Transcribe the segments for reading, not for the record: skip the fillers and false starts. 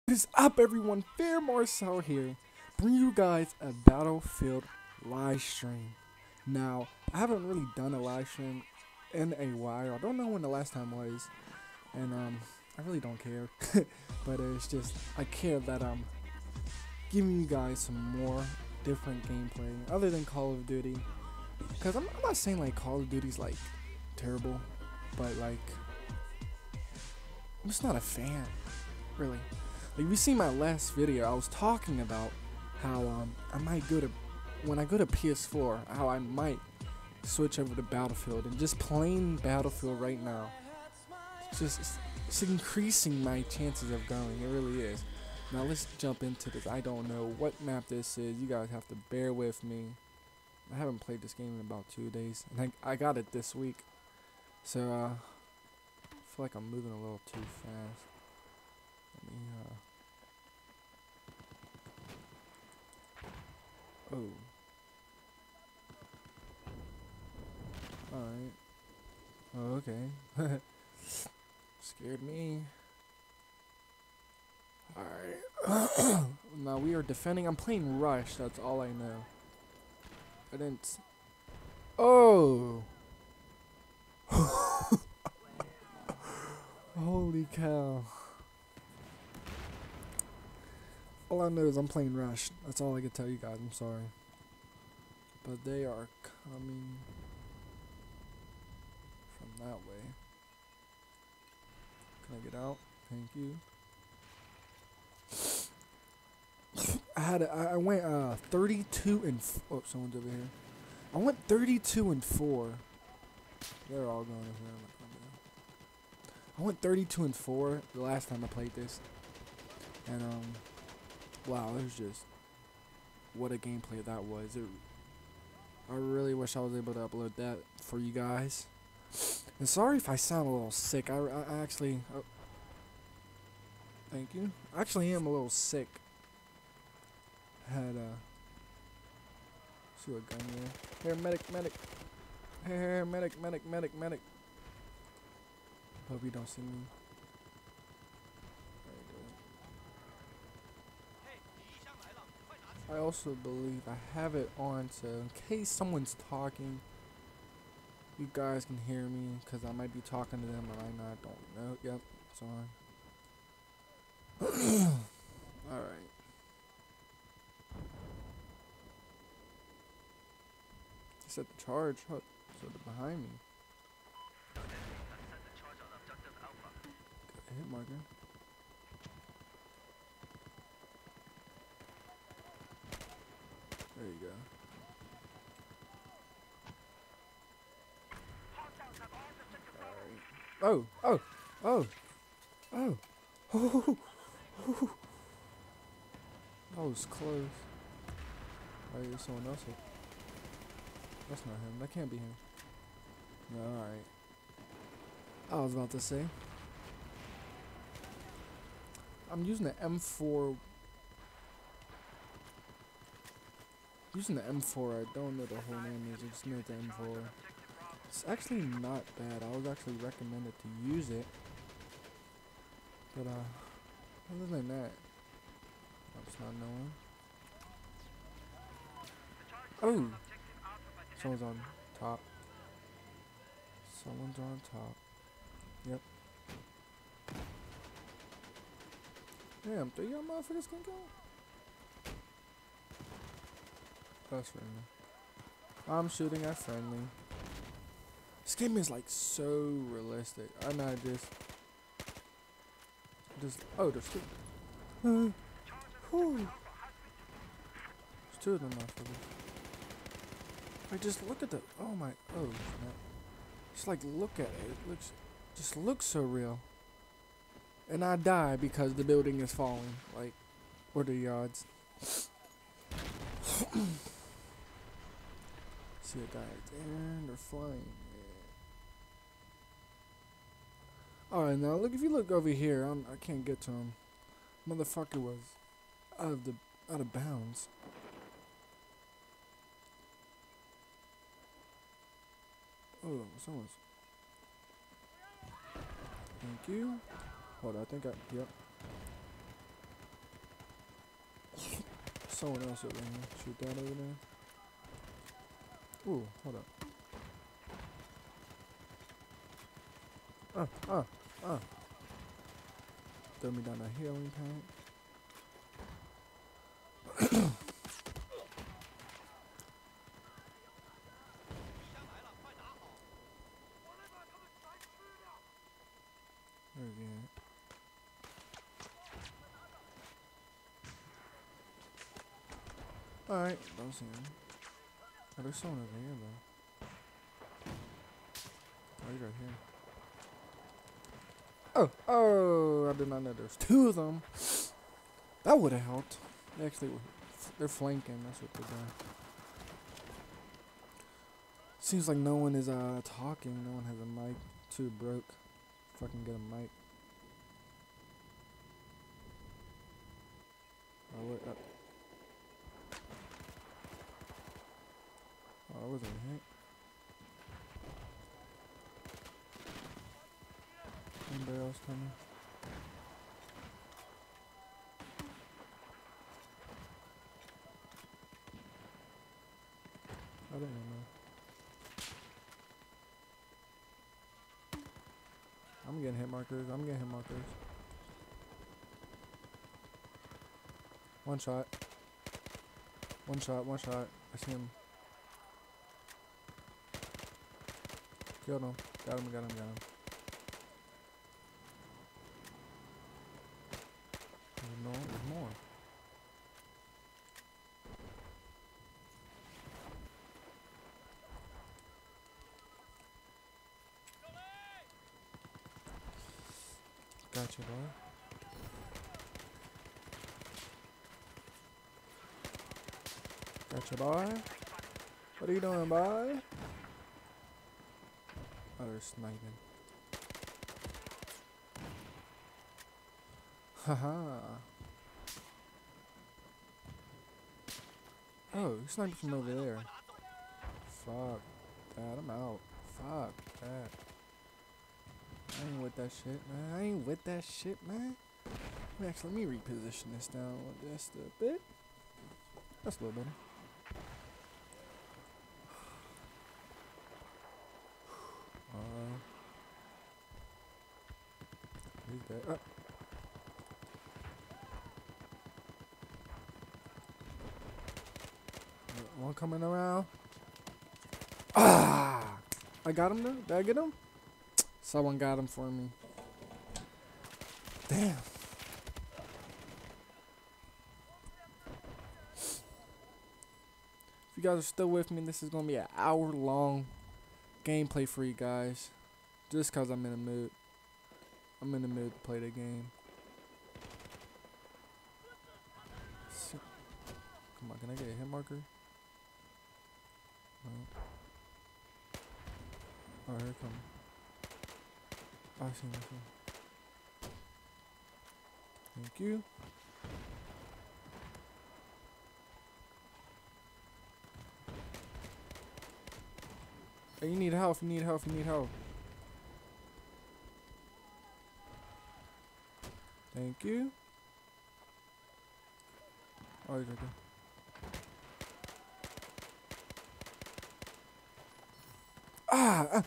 What is up, everyone? Fair Marcel here, bringing you guys a Battlefield live stream. Now, I haven't really done a live stream in a while. I don't know when the last time was, and I really don't care. But it's just I care that I'm giving you guys some more different gameplay other than Call of Duty. Cause I'm not saying like Call of Duty's like terrible, but like I'm just not a fan, really. Like, you see my last video, I was talking about how I might go to, when I go to PS4, how I might switch over to Battlefield, and just playing Battlefield right now, it's increasing my chances of going. It really is. Now let's jump into this. I don't know what map this is. You guys have to bear with me. I haven't played this game in about 2 days, and I got it this week, so I feel like I'm moving a little too fast. Let me oh. Alright. Oh, okay. Scared me. Alright. Now we are defending. I'm playing Rush. That's all I know. I didn't. Oh! Holy cow. All I know is I'm playing Rush. That's all I can tell you guys. I'm sorry. But they are coming from that way. Can I get out? Thank you. I went 32 and oh, someone's over here. I went 32 and 4. They're all going over there. I went 32 and 4 the last time I played this, and wow, it was just what a gameplay that was. I really wish I was able to upload that for you guys. And sorry if I sound a little sick. I actually, thank you. I actually am a little sick. I had see what gun here. Here, medic. Here, medic. Hope you don't see me. I also believe I have it on, so in case someone's talking, you guys can hear me, because I might be talking to them, and I don't know. Yep, it's on. Alright. Set the charge. Oh, so they're behind me. Got a hit marker. There you go. Oh, oh, oh, oh, oh, oh. That was close. Alright, there's someone else here. That's not him. That can't be him. No, alright. I was about to say. I'm using the M4. Using the M4, I don't know the whole name is. I just know the M4. It's actually not bad. I was actually recommended to use it. But other than that, I'm just not knowing. Oh! Someone's on top. Someone's on top. Yep. Damn, 3 young motherfuckers can go? That's friendly. I'm shooting at friendly. This game is like so realistic. I'm not just oh, there's two. Whew. There's two of them motherfuckers. Like, just look at the oh my oh snap. Just like look at it. It just looks so real. And I die because the building is falling. Like, what are the odds? See a guy right there, and they're flying. Yeah. Alright, now look, if you look over here, I can't get to him. Motherfucker was out of bounds. Oh, someone's. Thank you. Hold on, I think yep. someone else over here. Shoot that over there. Ooh, hold up. Throw me down a healing tank. There we go. Alright, that was him. Oh, there's someone over here though. Oh, he's right here. Oh, I did not know there's two of them. That would have helped. They actually were, they're flanking, that's what they're doing. Seems like no one is talking, no one has a mic. Too broke. Fucking get a mic. Oh, wait up. Oh, I wasn't hit. Anybody else coming? I don't know. I'm getting hit markers. I'm getting hit markers. One shot. One shot. One shot. I see him. Killed him. Got him. Got him. Got him. No, there's more. Gotcha, boy. Gotcha, boy. What are you doing, boy? Oh, they're sniping. Haha. Oh, he's sniping from over there. Fuck that. I'm out. Fuck that. I ain't with that shit, man. I ain't with that shit, man. Actually, let me reposition this down just a bit. That's a little better. He's dead. One coming around. Ah! I got him though. Did I get him? Someone got him for me. Damn. If you guys are still with me, this is going to be an hour-long gameplay for you guys. Just because I'm in the mood. I'm in the mood to play the game. Come on, can I get a hit marker? No. Oh, here it comes. Oh, I see him. Thank you. Hey, you need help, you need help, you need help. Thank you. Oh, he's right there. God.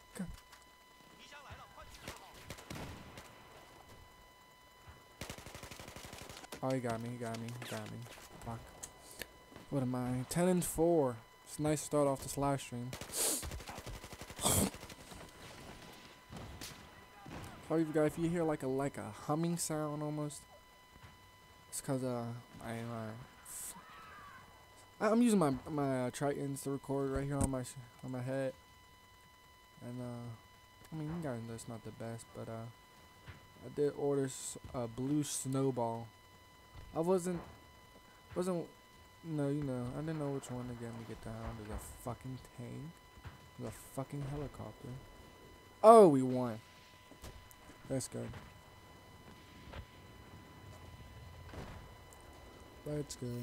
Oh, he got me, he got me, he got me. Fuck. What am I? 10-4. It's nice to start off this live stream. Sorry, you guys, if you hear like a humming sound almost, it's cause I'm using my Tritons to record right here on my head, and I mean, you guys know it's not the best, but I did order a blue snowball. I wasn't no, you know, I didn't know which one to get me get down. There's a fucking tank. There's a fucking helicopter. Oh, we won. That's good. Let's go.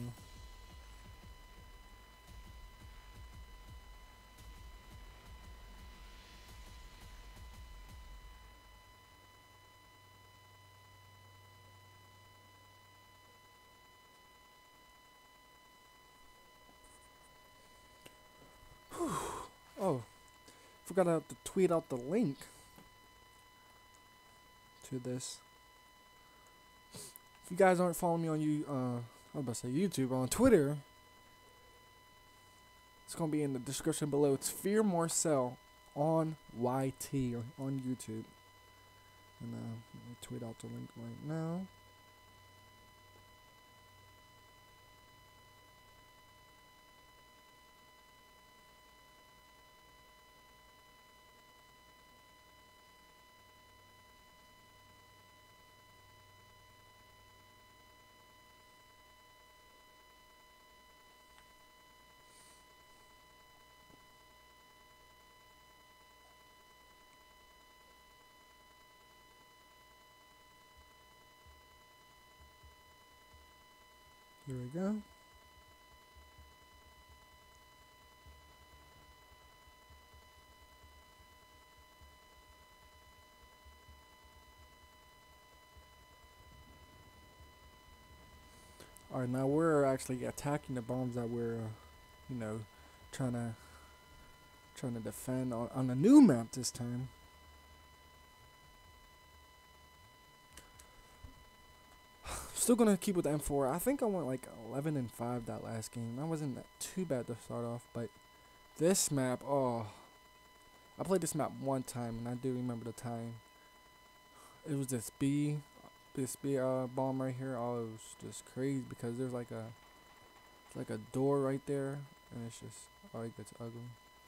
Forgot to tweet out the link to this. If you guys aren't following me on I was about to say YouTube, on Twitter, it's gonna be in the description below. It's Fear Marcel on YT or on YouTube. And let me tweet out the link right now. Here we go. Alright, now we're actually attacking the bombs that we're, you know, trying to defend on a new map this time. Still gonna keep with the M4. I think I went like 11-5 that last game. That wasn't that too bad to start off, but this map, oh, I played this map one time and I do remember the time. It was this B bomb right here. Oh, it was just crazy because there's like a door right there, and it's just, oh, it gets ugly.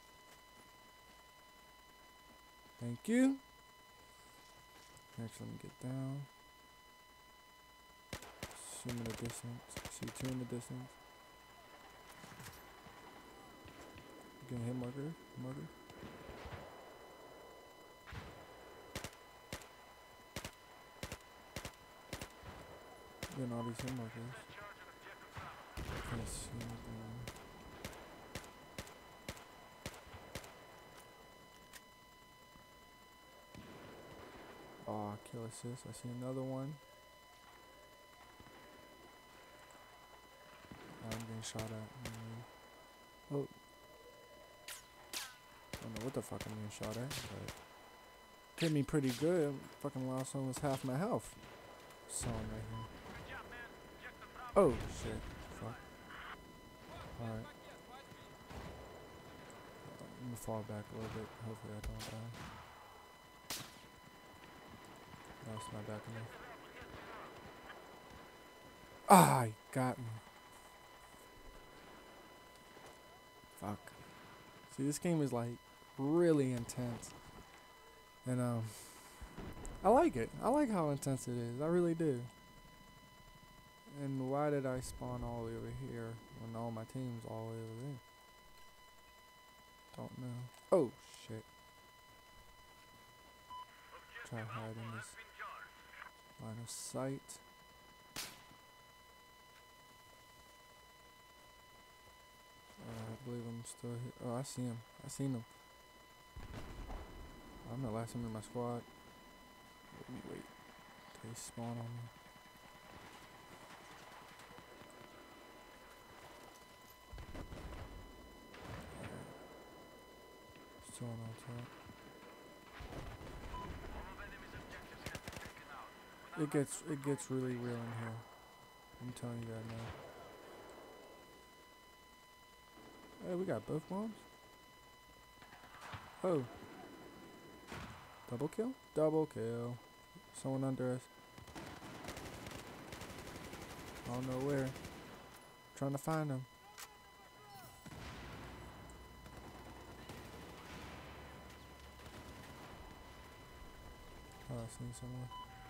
Thank you. Next, let me get down. Zoom in the distance. See two in the distance. Getting hit marker. Getting all these hit markers. Can't see anything. Oh, kill assist. I see another one. I'm getting shot at. Oh. I don't know what the fuck I'm getting shot at, but hit me pretty good. Fucking lost almost half my health. Saw him right here. Oh shit. Fuck. Alright. Let me fall back a little bit. Hopefully I don't die. No, it's not back enough. Ah, he got me. Fuck. See, this game is like really intense. And I like it. I like how intense it is. I really do. And why did I spawn all the way over here when all my team's all the way over there? Don't know. Oh shit. Try to hide in this line of sight. I believe I'm still here. Oh, I see him. I seen him. I'm the last one in my squad. Let me wait. They spawn on me. Still on top. It gets really real in here. I'm telling you that now. Hey, we got both bombs. Oh. Double kill? Double kill. Someone under us. I don't know where. Trying to find them. Oh, I seen someone.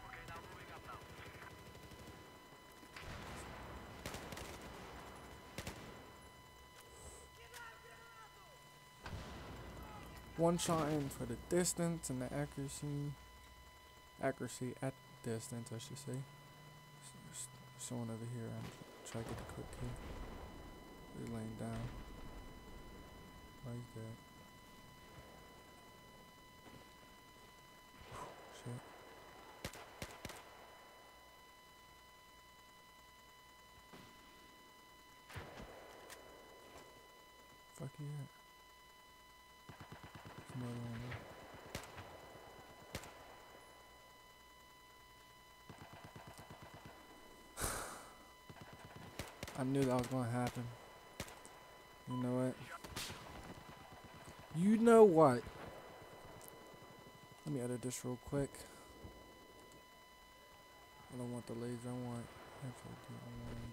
One shot in for the distance and the accuracy at distance, I should say. Someone over here, I'm trying to get the quick kill. They're laying down. Oh, he's dead. Shit. Fuck yeah. another one. I knew that was gonna happen. You know what? You know what? Let me edit this real quick. I don't want the laser. I want. Actually, I do.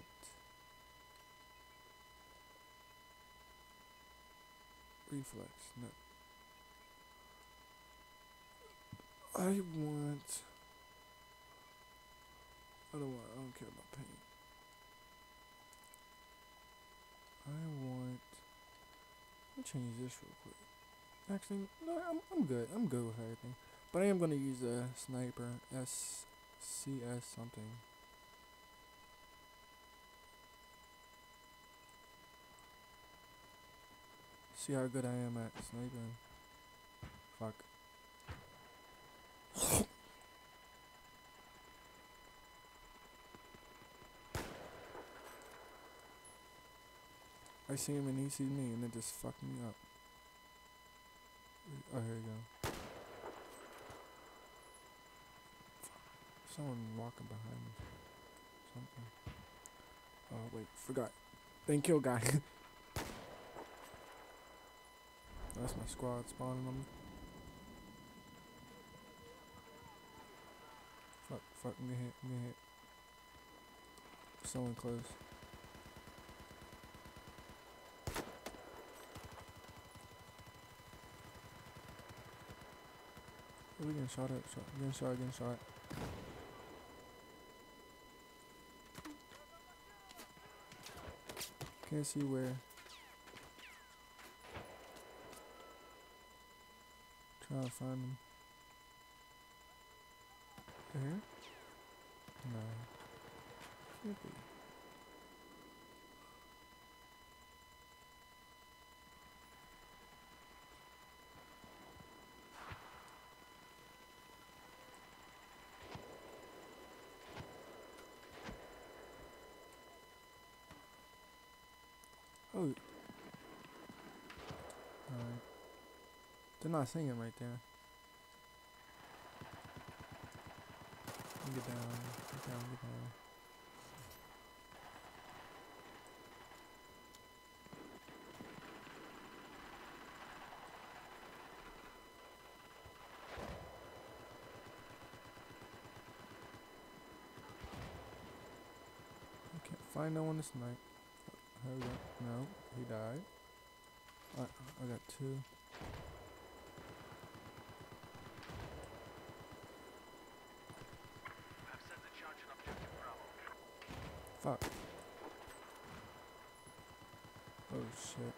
I want reflex. No. I don't care about paint. Let me change this real quick. Actually, no, I'm good. I'm good with everything. But I am gonna use a sniper SCS something. See how good I am at sniping. Fuck. I see him and he sees me and it just fucked me up. Oh, here you go. Someone walking behind me. Something. Oh, wait, forgot. Then kill guy. That's my squad spawning on me. Fuck, I'm gonna hit. Someone close. Oh, we getting shot at. Getting shot. Can't see where. Trying to find him. There? No. Can't be. Oh. Alright. They're not singing right there. Get down. I can't find no one to snipe. No, he died. I got two. Fuck. Oh shit.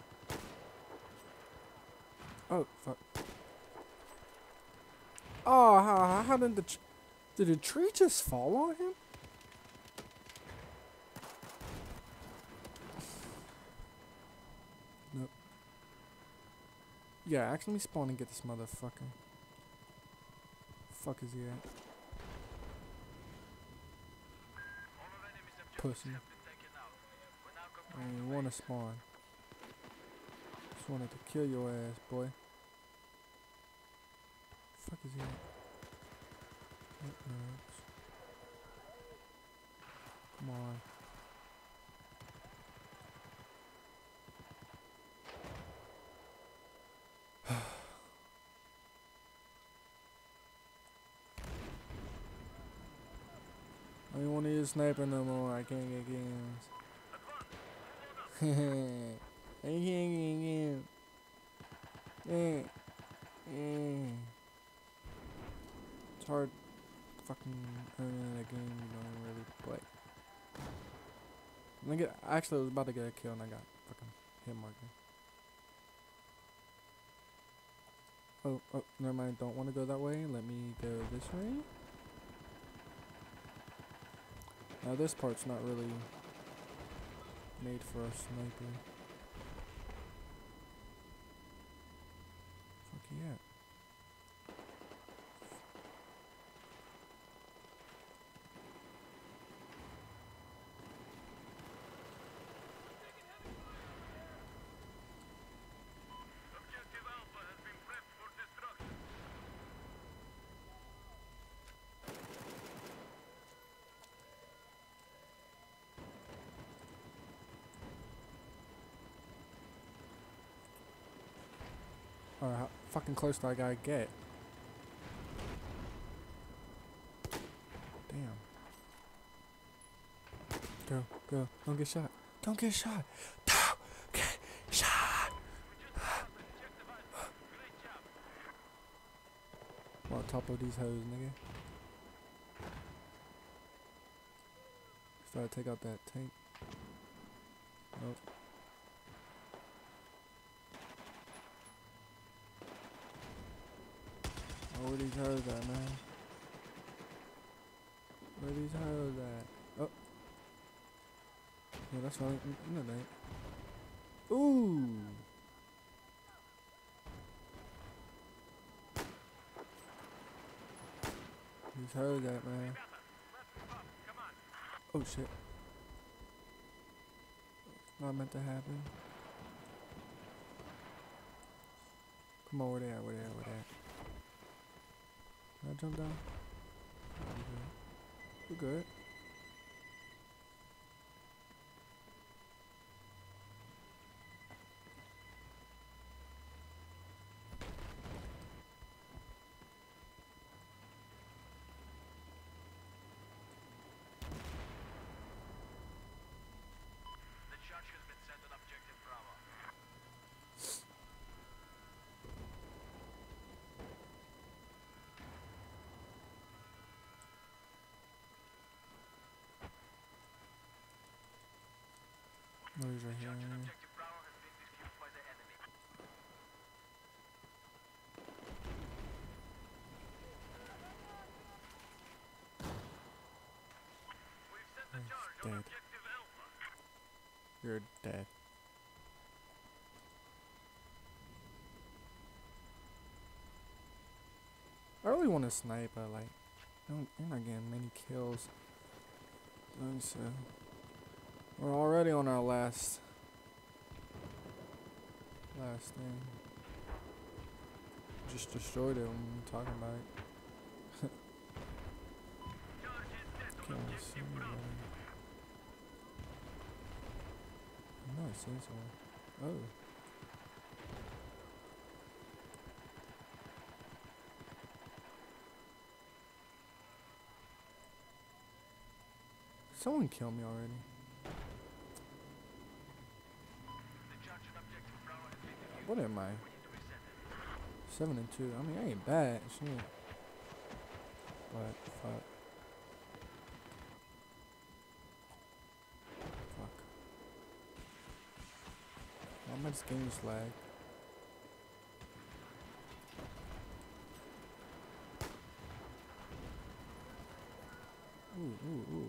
Oh fuck. Oh, how did the tree just fall on him? Nope. Yeah, actually let me spawn and get this motherfucker. Fuck is he at? Pussy. I ain't wanna spawn. Just wanted to kill your ass, boy. Fuck is he at? Come on. I don't want to use sniper no more. I can't get games. I can't get games. It's hard fucking earning a game you don't really play. Actually, I was about to get a kill and I got fucking hit marker. Oh, never mind. Don't want to go that way. Let me go this way. Now this part's not really made for a sniper. Fuck yeah. Or how fucking close do I gotta get? Damn. Go, go. Don't get shot. Don't get shot. Don't get shot. I'm on top of these hoes, nigga. Try to take out that tank. Nope. Oh, where these hoes at, man? Where these hoes at? Oh. Yeah, that's fine. No, they ain't. Ooh. These hoes at, man. Oh shit. Not meant to happen. Come on, where they at? Where they at? Where they at? Can I jump down? We're good. Oh, he's right here. Oh, dead. You're dead. I really want to snipe, but like, you're not getting many kills. So we're already on our last thing. Just destroyed it when we were talking about it. Can't really see anybody. I know I seen someone. Oh. Someone killed me already. What am I? 7-2. I mean, I ain't bad. Shit. But fuck. Fuck. Why am I just getting this lag? Ooh.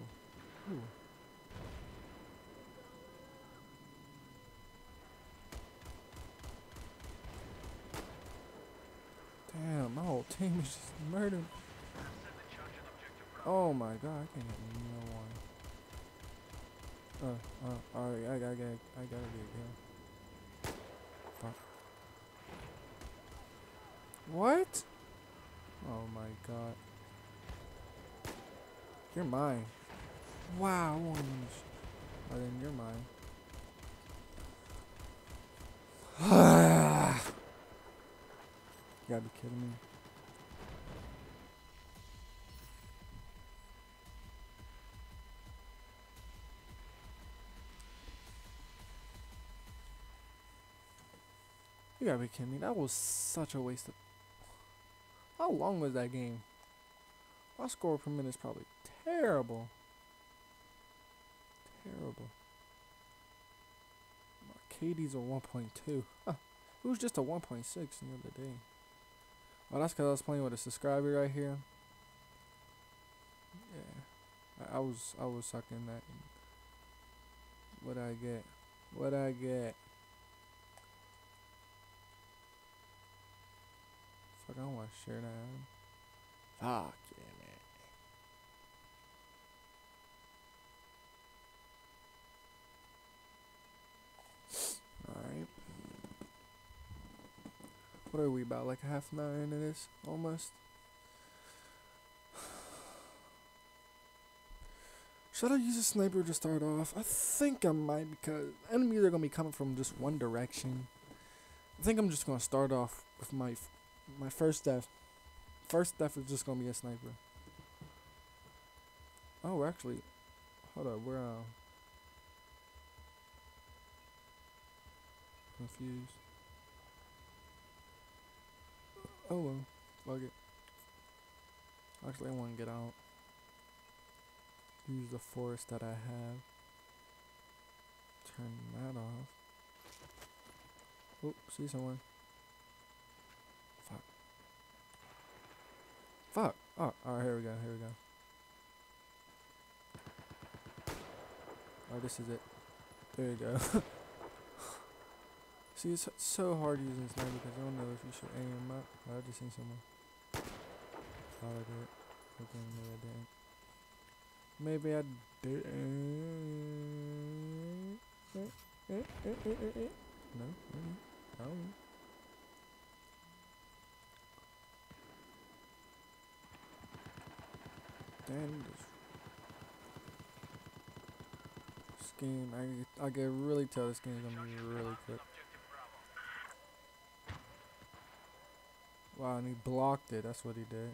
Damn, my whole team is just murdered. Oh my god, I can't hit no one. Alright, I gotta get a kill. Fuck. What? Oh my god. You're mine. Wow, I won't even oh, then you're mine. You gotta be kidding me. You gotta be kidding me. That was such a waste of... How long was that game? My score per minute is probably terrible. Terrible. My KD's a 1.2. Huh. It was just a 1.6 the other day. Oh, that's because I was playing with a subscriber right here. Yeah. I was sucking that. What'd I get? What'd I get? Fuck, I don't want to share that. Fuck yeah, man. Alright. What are we, about like a half an hour into this? Almost. Should I use a sniper to start off? I think I might, because enemies are going to be coming from just one direction. I think I'm just going to start off with my first death. First death is just gonna be a sniper. Oh, actually, hold up, we're confused. Oh well, fuck it. Actually, I want to get out. Use the forest that I have. Turn that off. Oh, see someone. Fuck. Fuck. Oh, alright, here we go, here we go. Oh, this is it. There you go. See, it's so hard using sniper because I don't know if you should aim up. Oh, I just seen someone. Thought I did. Okay, maybe I didn't. Maybe I did. No, I don't know. Damn this game, I can really tell this game is gonna be really quick. Wow, and he blocked it, that's what he did.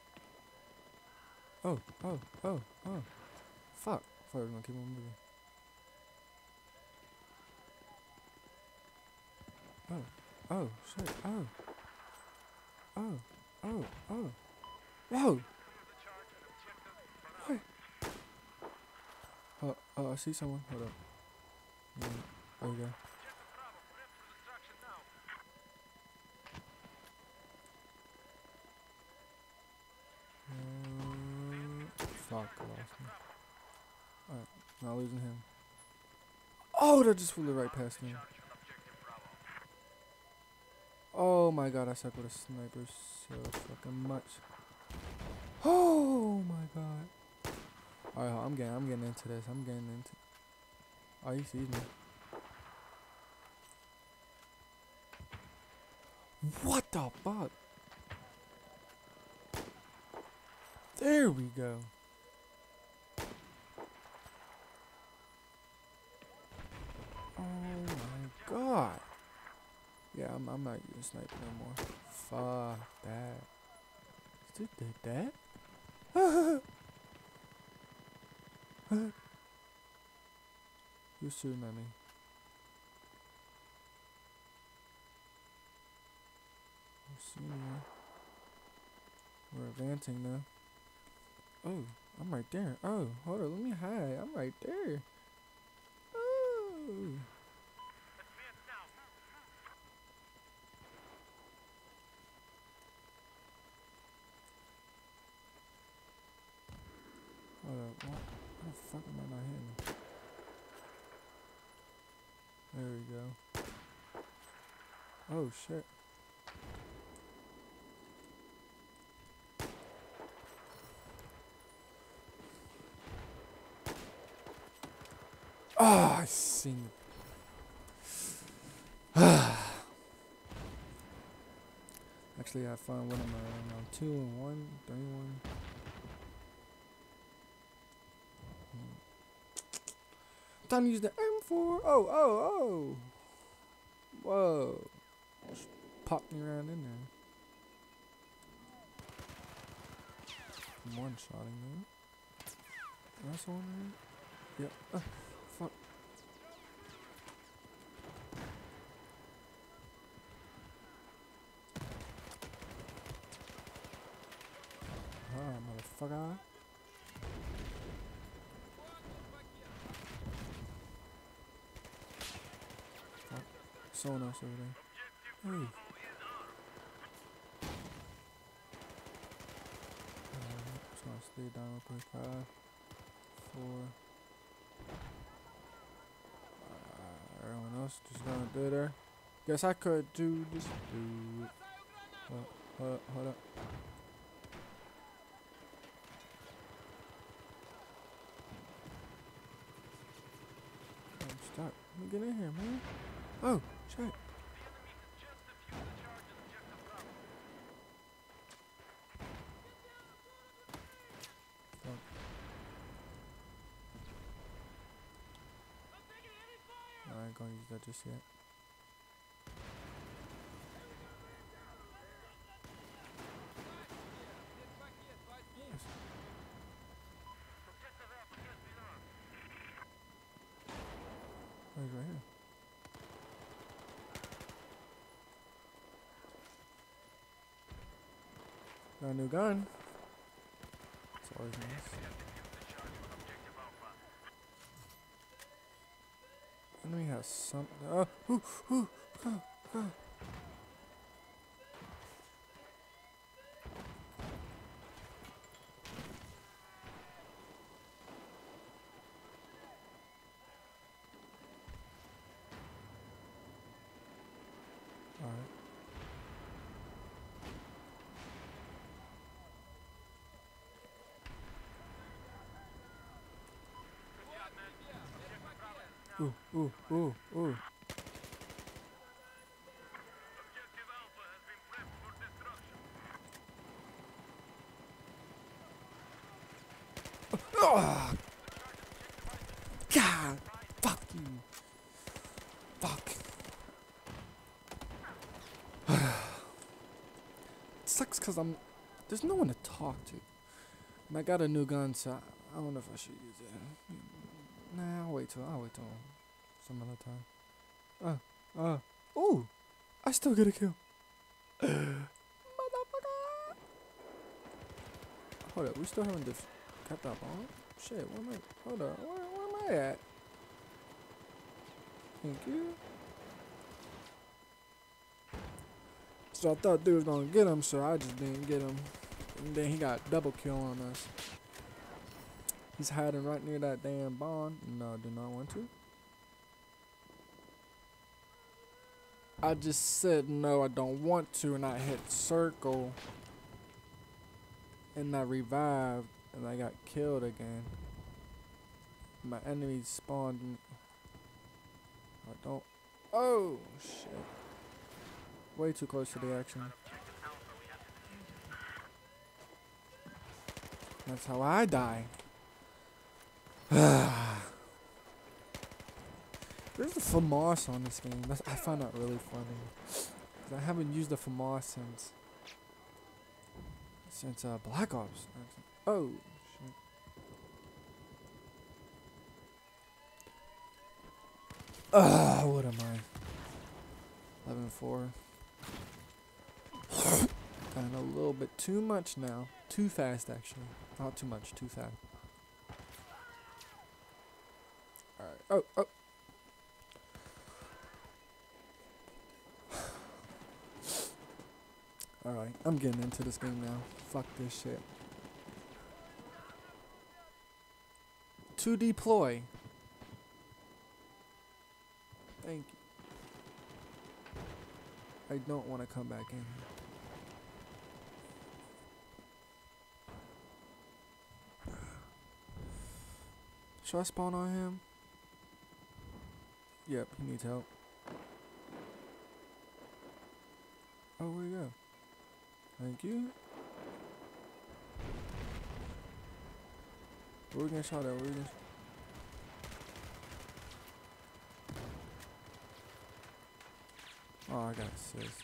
Oh. Fuck. I thought I was gonna keep on moving. Oh, shit, oh. Whoa! What? I see someone. Hold up. There we go. Fuck, I lost me. Alright, not losing him. Oh, that just flew right past me. Oh my god, I suck with a sniper so fucking much. Oh my god. Alright, I'm getting into this. Oh, he sees me. What the fuck? There we go. Oh my god. Yeah, I'm not using sniper no more. Fuck that. Dude did that? You're shooting at me. I've seen you. We're advancing now. Oh, I'm right there. Oh, hold on, let me hide. I'm right there. Oh. Hold up, what the fuck am I not hitting? There we go. Oh shit. Ah, I seen it. Actually, I found one of my 2 and 1, 3 1. Time to use the M4. Oh. Whoa. Just popped me around in there. One shotting there. That's one right? Yep. Fuck. Motherfucker. Fuck. Someone else over there. Hey. Just gonna stay down real quick. 5, 4. Everyone else just gonna do there. Guess I could do this. Hold up. I'm stuck. Let me get in here, man. Oh, shit. I ain't gonna use that just yet. he's right here. Got a new gun. That's always nice. Enemy has something. Oh, go. Alright. Ooh. Oh, God. Fuck you. Fuck. It sucks because there's no one to talk to. And I got a new gun, so I don't know if I should use it. Nah, I'll wait till some other time. Ooh, I still get a kill. Motherfucker. Hold up, we still haven't kept that bomb? Shit, where am I? Hold up, where am I at? Thank you. So I thought dude was gonna get him, so I just didn't get him. And then he got double kill on us. He's hiding right near that damn bond. No, I do not want to. I just said no, I don't want to, and I hit circle. And I revived, and I got killed again. My enemy spawned. I don't. Oh, shit. Way too close to the action. That's how I die. There's the FAMAS on this game. I find that really funny. 'Cause I haven't used the FAMAS since Black Ops. Oh shit! What am I? 11-4. And a little bit too much now. Too fast, actually. Not too much. Too fast. Alright. Oh. Alright, I'm getting into this game now. Fuck this shit. To deploy. Thank you. I don't want to come back in here. Should I spawn on him? Yep, he needs help. Oh, where'd he go? Thank you. Where we getting shot at? Oh, I got assist.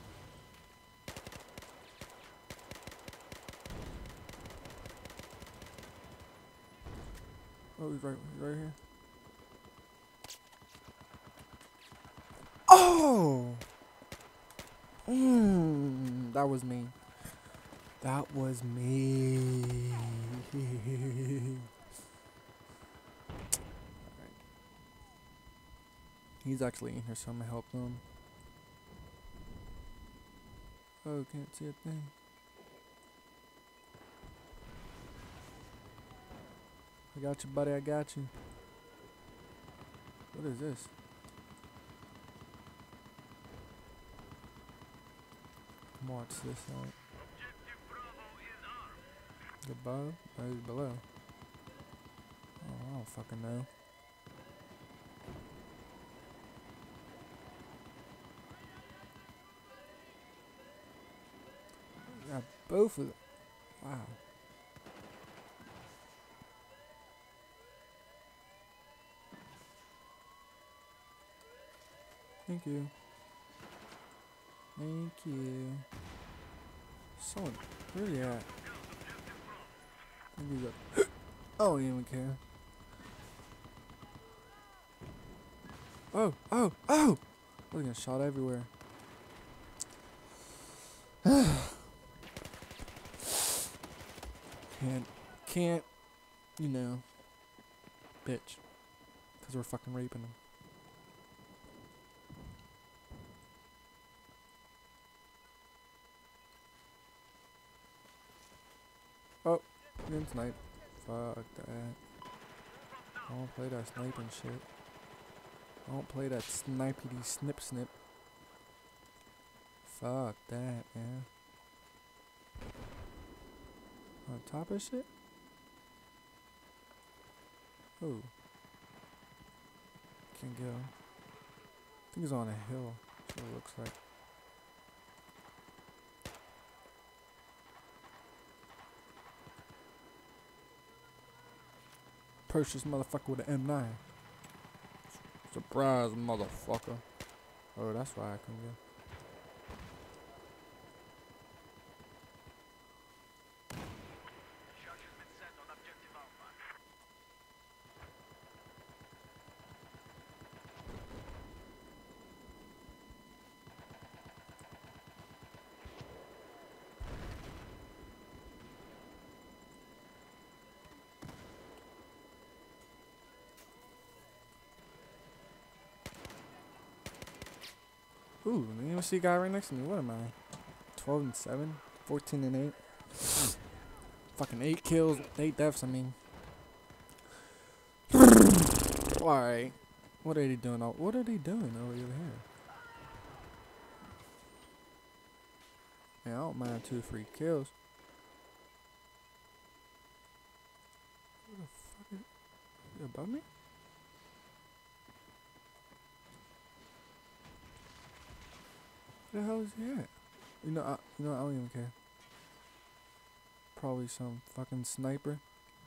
Oh, he's right here. Oh! That was me. That was me. Alright. He's actually in here, so I'm gonna help him. Oh, can't see a thing. I got you, buddy, I got you. What is this? Watch this out. Above? Oh, he's below. Oh, I don't fucking know. Got both of them. Wow. Thank you. Thank you. Someone, where you at? He's up. I don't even care. Oh! Oh! Oh! I was getting shot everywhere. Can't, you know, bitch. Because we're fucking raping them. Oh, getting sniped. Fuck that. I don't play that sniping shit. I don't play that snipey snip snip. Fuck that, man. On top of shit? Oh. Can't go. I think it's on a hill. That's what it looks like. Purchase motherfucker with an M9. Surprise, motherfucker. Oh, that's why I couldn't go. Ooh, you see a guy right next to me. What am I? 12 and 7? 14 and 8? Fucking 8 kills, 8 deaths, I mean. Alright. What are they doing? What are they doing over here? Man, I don't mind 2 free kills. What the fuck is he above me? Where the hell is he at? You know, I don't even care. Probably some fucking sniper.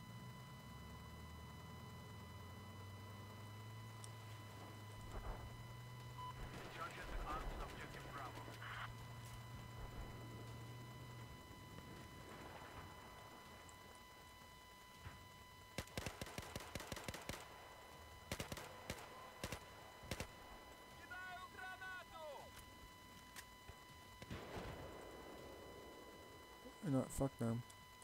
You know what? Fuck them.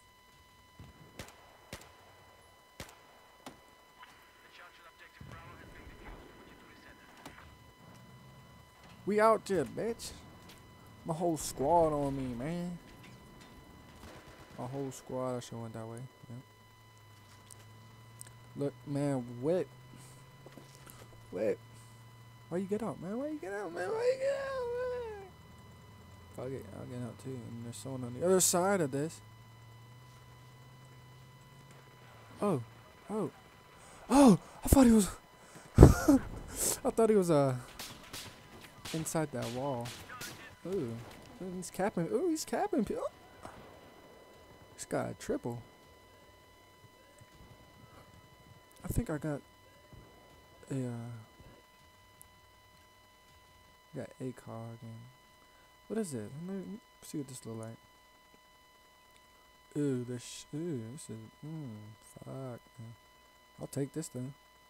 We out there, bitch. My whole squad on me, man. My whole squad. I should went that way. Yep. Look, man, Whip. Why you get out, man? Why you get out, man? Why you get out, man? Fuck it, I'll get out too. And there's someone on the other side of this. Oh. I thought he was. I thought he was inside that wall. Ooh, he's capping. Ooh, he's capping. Oh. This guy a triple. I think I got a got a card. And what is it? Let me see what this look like. Ooh, this is fuck. Man. I'll take this then.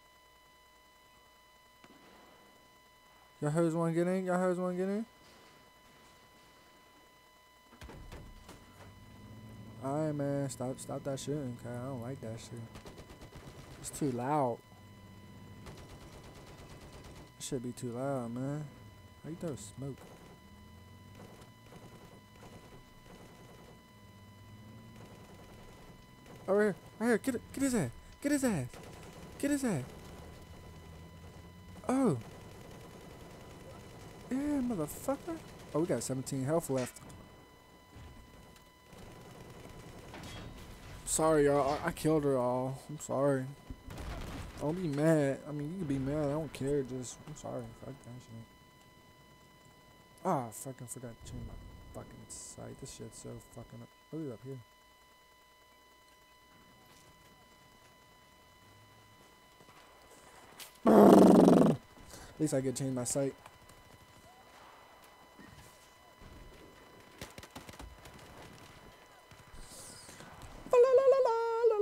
Y'all heard one get in? Y'all heard one get in? Alright, man, stop that shooting, cause I don't like that shit. It's too loud. It should be too loud, man. How you throw smoke? Oh, right here, get his ass, get his ass. Oh. Yeah, motherfucker. Oh, we got 17 health left. Sorry, y'all. I killed her all. I'm sorry. Don't be mad. I mean, you can be mad. I don't care. Just, I'm sorry. Fuck that shit. Ah, fucking forgot to change my fucking sight. This shit's so fucking up. Look at it up here. At least I get to change my sight.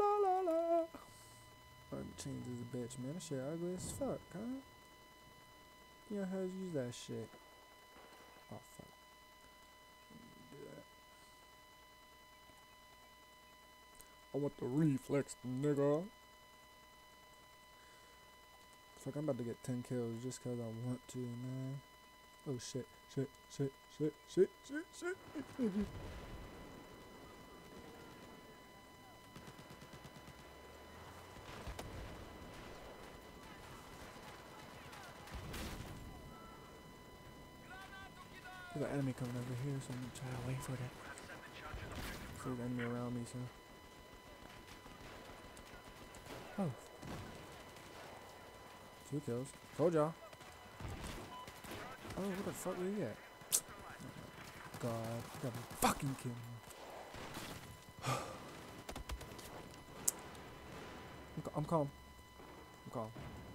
Change this bitch, man. This shit ugly as fuck, huh? You know how to use that shit. Oh fuck. Do that. I want the reflex, nigga. Fuck, I'm about to get 10 kills just cause I want to, man. Oh shit, shit, shit, shit, shit, shit, shit. There's an enemy coming over here, so I'm gonna try to wait for that. There's an enemy around me, so. Oh. 2 kills. Told y'all. Oh, where the fuck were you at? God, you gotta be fucking kidding me. I'm calm. I'm calm.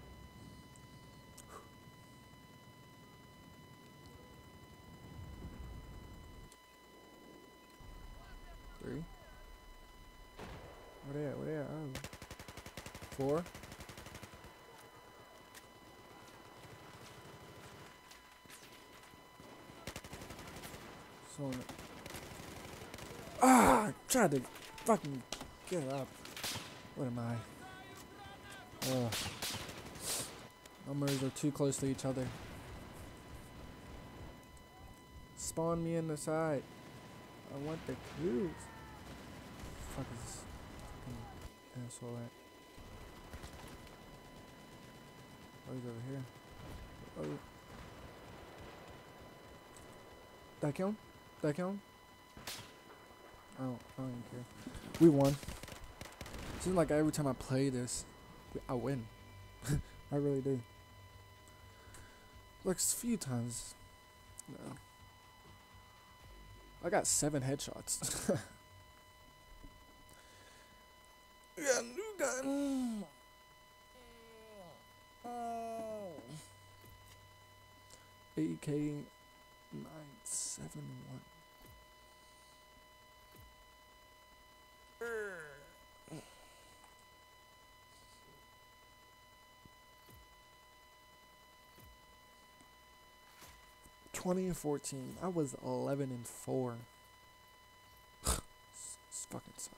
Three. Where they at? Where they at? Oh. 4. So. Ah! I tried to fucking get up. What am I? Ugh. Numbers are too close to each other. Spawn me in the side. I want the kills. Fuck is this fucking asshole at? Oh, he's over here. Oh. Did I kill him? Did I kill him? I don't even care. We won. Seems like every time I play this, I win. I really do. Like a few times. No. I got 7 headshots. We got a new gun. AK 971. 20 and 14. I was 11 and 4. This fucking sucks.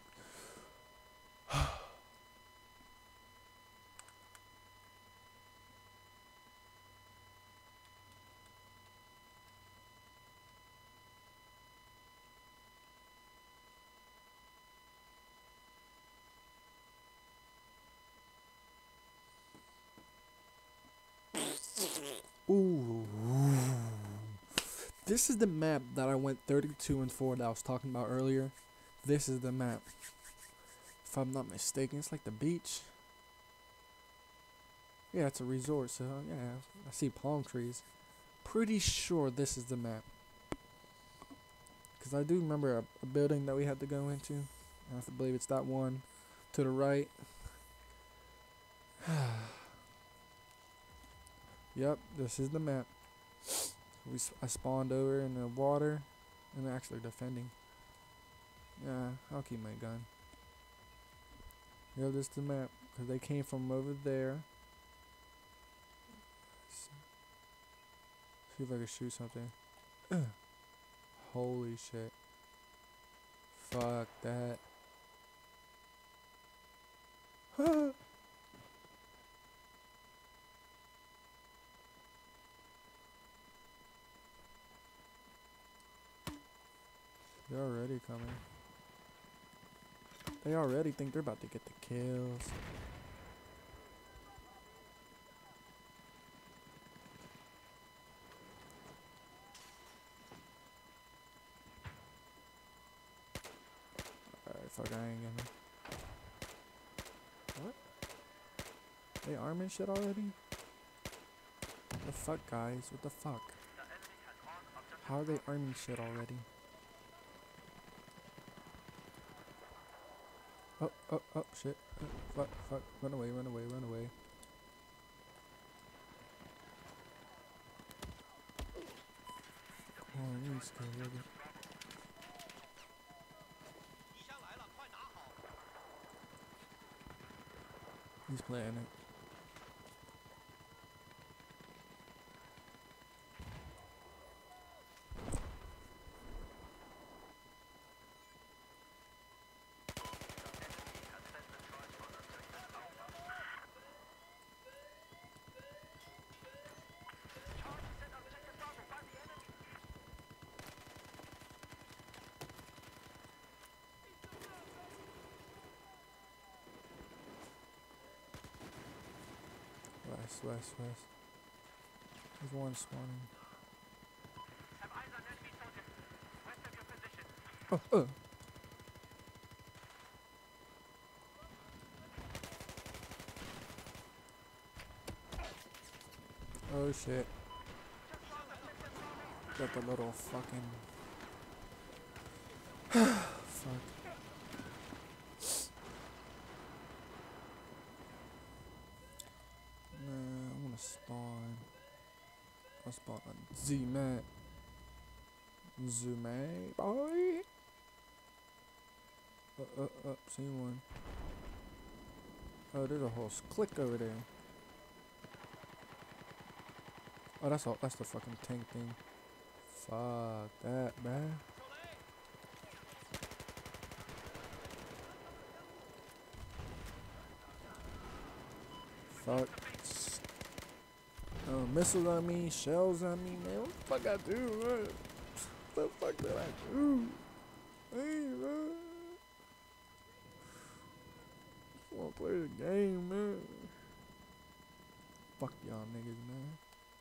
Ooh. This is the map that I went 32 and 4 that I was talking about earlier. This is the map. If I'm not mistaken, it's like the beach. Yeah, it's a resort, so yeah, I see palm trees. Pretty sure this is the map. Because I do remember a building that we had to go into. I have to believe it's that one to the right. Yep, this is the map. I spawned over in the water, and they're actually defending. Yeah, I'll keep my gun. Yep, this is the map, because they came from over there. See if I can shoot something. Holy shit. Fuck that. They're already coming. They already think they're about to get the kills. Alright, fuck, I ain't gonna. What? They arming shit already? What the fuck, guys? What the fuck? How are they arming shit already? Oh, shit. Fuck, run away. Oh, he's scared. He's playing it. West. There's one spawning. Oh. Oh shit. Got the little fucking... Fuck. Nah, I wanna spawn. I'll spawn on Z-Mat. Z-Mat, boy! See one. Oh, there's a whole click over there. Oh, that's the fucking tank thing. Fuck that, man. Fuck. Missiles on me, shells on me, man. What the fuck I do, man? What the fuck did I do? Hey, man. I wanna play the game, man. Fuck y'all niggas, man.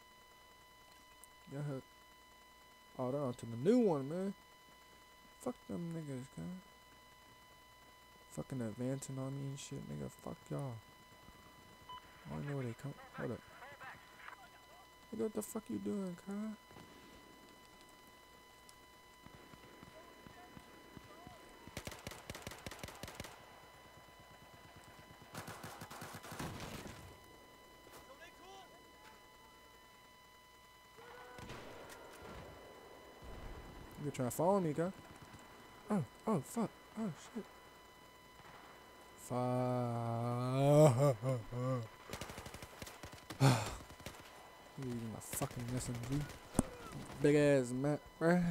Y'all oh, they're on to the new one, man. Fuck them niggas, guys. Fucking advancing on me and shit, nigga. Fuck y'all. I don't know where they come. Hold up. Nigga, what the fuck you doing, cuz? You trying to follow me, guy? Oh, fuck. Oh, shit. Fuck. You using my fucking SMG. Big ass map, bruh.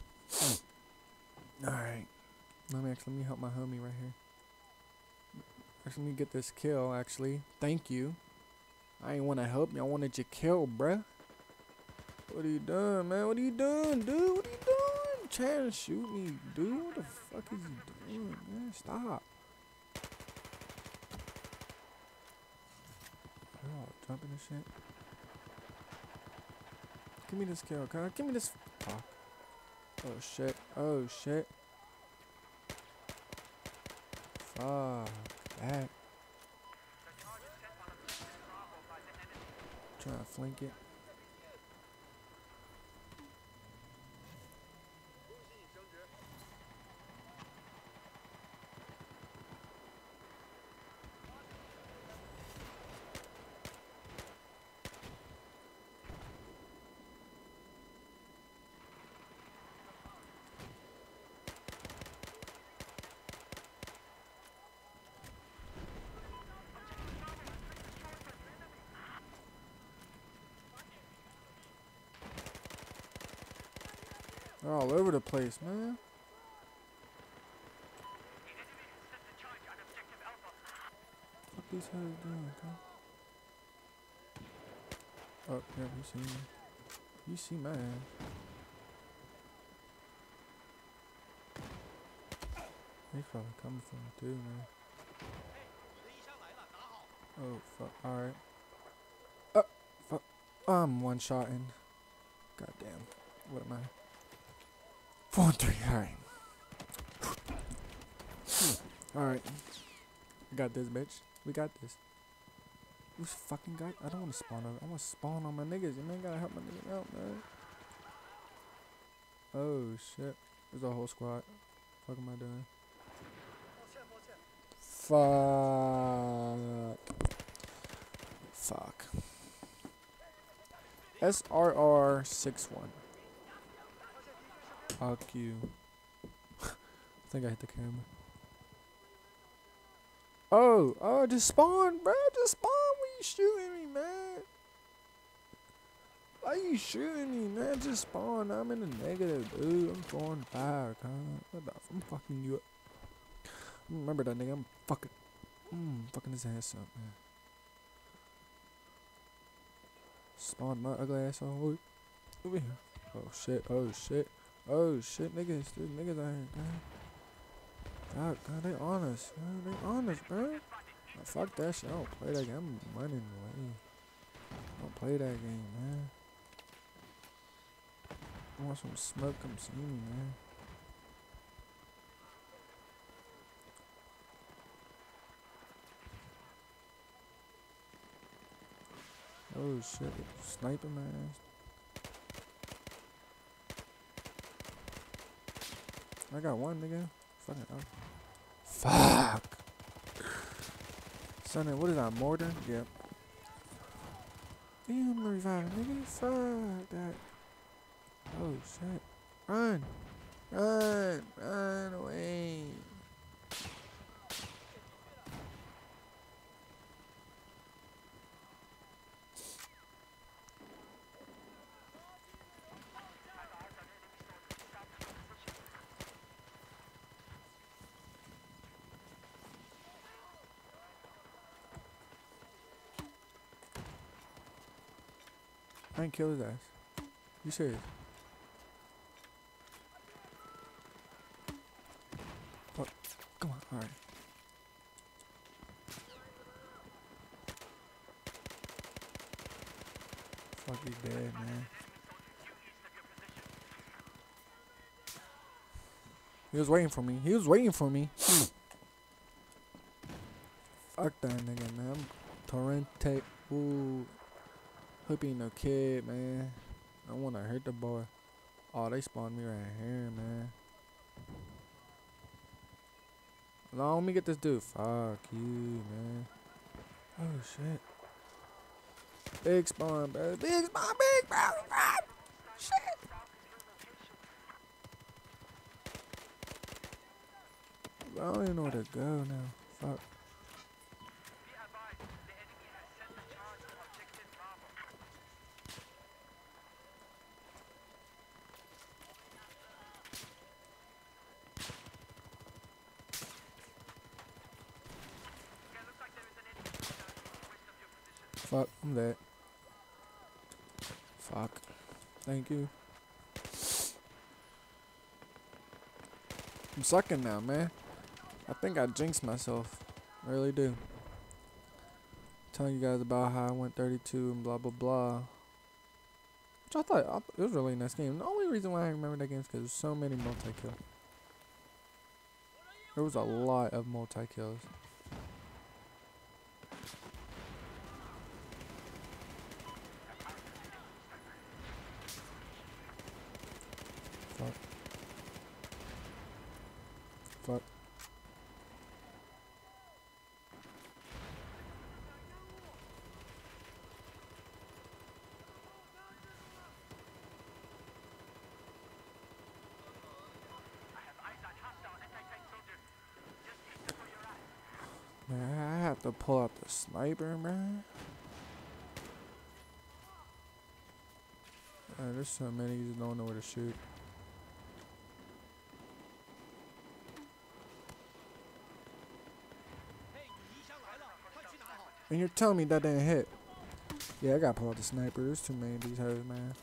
Alright. Let me help my homie right here. Actually, let me get this kill, actually. Thank you. I ain't want to help you. I wanted your kill, bruh. What are you doing, man? What are you doing, dude? What are you doing? Trying to shoot me, dude. What the fuck is you doing, man? Stop. Oh, jumping and shit. Give me this kill, okay? Give me this. Fuck. Oh shit. Oh shit. Fuck that. Trying to flank it. They're all over the place, man. What these hoes doing, huh? Oh, yeah, you see me. You see my ass. He's probably coming for me too, man. Oh, fuck. Alright. Fuck. I'm one-shotting. Goddamn. What am I? 4-3. Alright. Alright. I got this, bitch. We got this. Who's fucking got? I don't want to spawn on. I want to spawn on my niggas. You man gotta help my niggas out, man. Oh shit. There's a whole squad. What am I doing? Fuck. SRR61. Fuck you. I think I hit the camera. Oh, just spawn, bro. Just spawn. Why you shooting me, man? Why you shooting me, man? Just spawn. I'm in the negative, dude. I'm throwing fire, I'm fucking you up. Remember that nigga. I'm fucking his ass up, man. Spawn my ugly ass on. Over here. Oh shit. Oh shit. Oh shit, niggas. There's niggas out here, man. God, they on us. Man. They on us, bro. Oh, fuck that shit. I don't play that game. I'm running away. Don't play that game, man. I want some smoke, come see me, man. Oh shit, sniping my ass. I got one, nigga. Fucking up. Fuck! Son, what is that, mortar? Yep. Damn, I'm reviving, nigga. Fuck that. Oh shit. Run! Run! Run away! I ain't kill his ass. You serious? What? Come on, alright. Fuck, he's dead, man. He was waiting for me. He was waiting for me. Fuck that nigga, man. I'm Torrente. Ooh. Hope he ain't no kid, man. I wanna hurt the boy. Oh, they spawned me right here, man. No, let me get this dude. Fuck you, man. Oh shit. Big spawn, bro. Big spawn, big bro. Shit. I don't even know where to go now. Fuck. Fuck, I'm dead. Fuck. Thank you. I'm sucking now, man. I think I jinxed myself. I really do. Telling you guys about how I went 32 and blah blah blah. Which I thought it was a really nice game. The only reason why I remember that game is because there's so many multi-kills. There was a lot of multi-kills. Fuck. Fuck. Man, I have to pull out the sniper, man. There's so many, you just don't know where to shoot. And you're telling me that didn't hit? Yeah, I gotta pull out the sniper. There's too many of these hoes, man.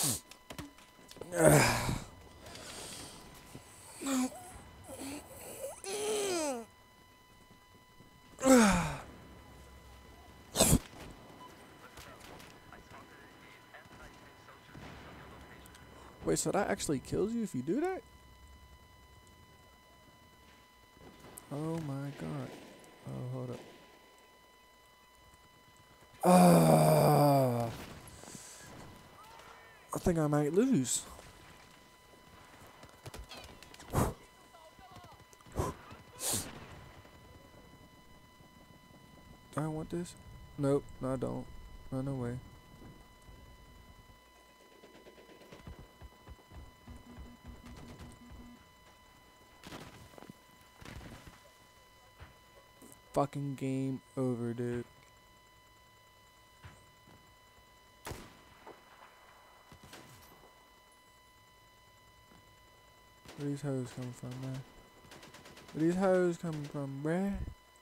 Wait, so that actually kills you if you do that? Oh my god. Oh, hold up. I think I might lose. Do I want this? Nope, no I don't. Run away. Fucking game over, dude. Where these hoes coming from, man? Where these hoes coming from, bruh?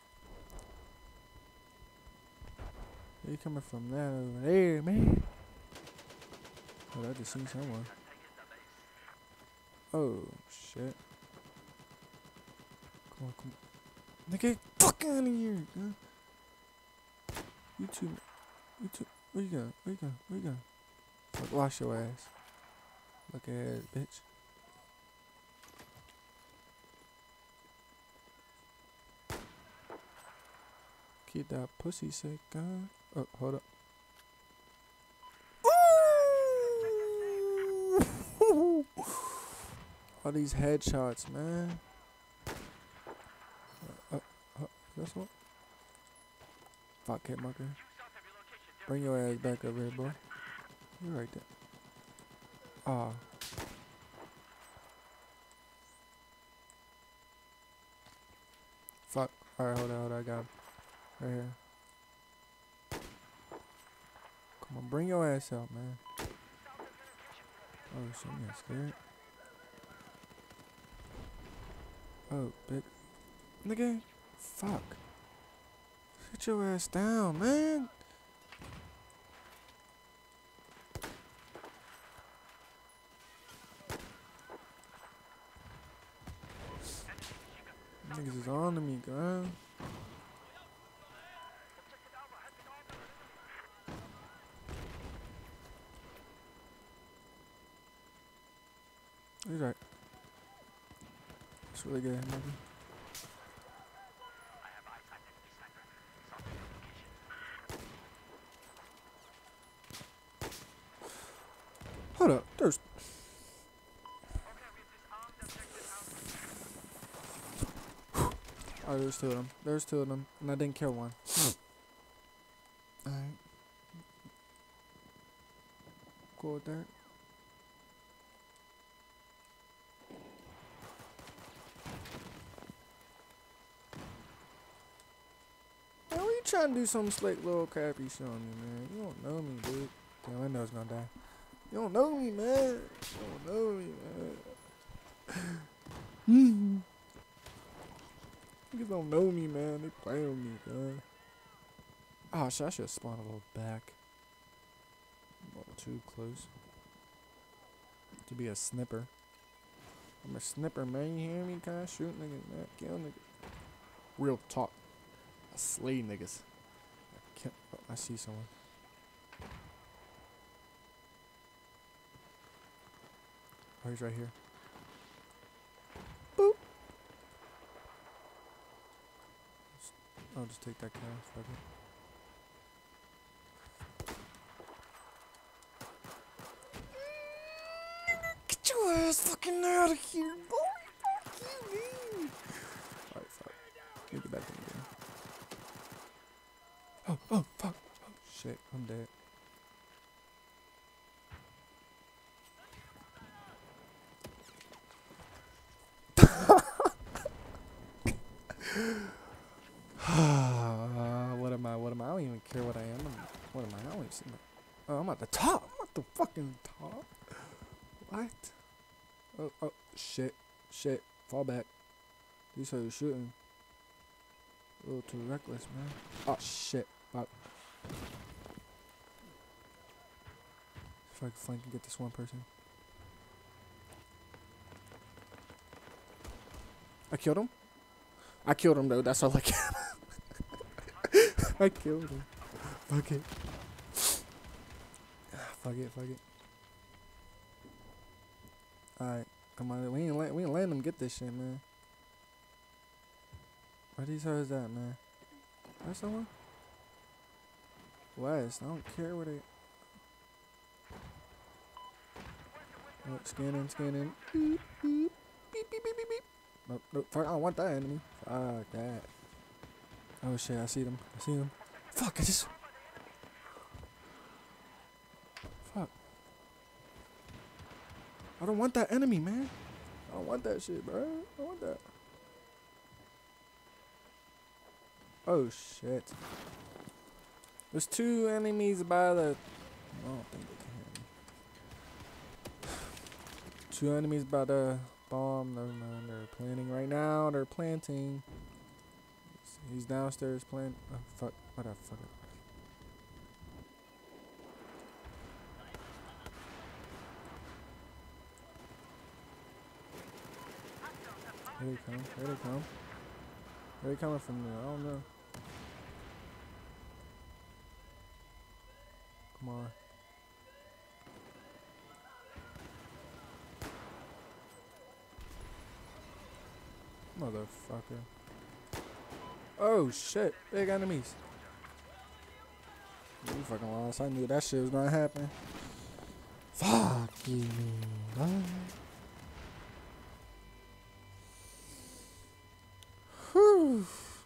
They coming from that over there, man. Oh, I just seen someone. Oh, shit. Come on, come on. Nigga, fuck out of here, huh? You two. Where you going? Where you going? Where you going? Fuck, wash your ass. Look at it, bitch. Keep that pussy sick, huh? Oh, hold up. Ooh! All these headshots, man. This one? Fuck, hit marker. Bring your ass back over here, boy. You're right there. Ah. Fuck. Alright, hold on, I got him. Right here. Come on, bring your ass out, man. Oh shit, I'm getting scared. Oh, big nigga. Fuck. Sit your ass down, man. Niggas is on to me, girl. He's right. It's really good, nigga. Hold up, there's. Oh, there's two of them. There's two of them, and I didn't kill one. Alright. Cool with that. Man, why you trying to do some slick little crappy shit on me, man? You don't know me, dude. Damn, I know it's gonna die. You don't know me, man. You don't know me, man. Niggas don't know me, man. They play with me, man. Oh, shit, I should have spawned a little back. A little too close. To be a snipper. I'm a snipper, man. You hear me? Kinda shoot niggas, man. Kill niggas. Real talk. I slay niggas. I see someone. Oh, he's right here. Boop. I'll just take that cow. Fuck it. Get your ass fucking out of here, boy. Fuck you, man. Alright, fuck. Let me get back in the game. Oh, fuck. Oh, shit. I'm dead. What am I? I don't even care what I am. What am I? I don't even see my. Oh, I'm at the top. I'm at the fucking top. What? Oh, shit. Shit. Fall back. These are shooting. A little too reckless, man. Oh, shit. Fuck. If I can flank and get this one person. I killed him. I killed him, though. That's all I can. I killed him. Fuck it. Fuck it. Alright, come on. We ain't letting them get this shit, man. Where these hoes at, man? There's someone? West. I don't care where they. Oh, scanning. Beep, beep. Beep. Nope. Fuck, I don't want that enemy. Fuck that. Oh shit, I see them. Fuck, Fuck. I don't want that enemy, man. I don't want that shit, bro. I don't want that. Oh shit. There's two enemies by the. I don't think they can hear me. Two enemies by the bomb. Never mind. They're planting right now. They're planting. He's downstairs playing. Oh fuck! What the fuck? Here they come. Where they coming from there? I don't know. Motherfucker. Oh shit, big enemies. You fucking lost. I knew that shit was gonna happen. Fuck you, man. Whew.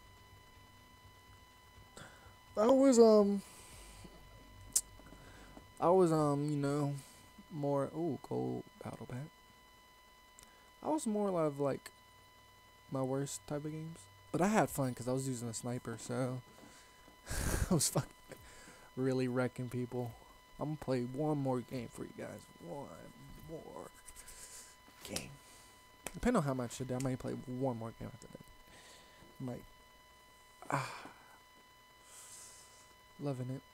You know, more. Ooh, gold battle pack. I was more like my worst type of games, but I had fun because I was using a sniper, so I was fucking really wrecking people. I'm gonna play one more game for you guys. One more game. Depending on how much I do, I might play one more game after that. I'm like, loving it.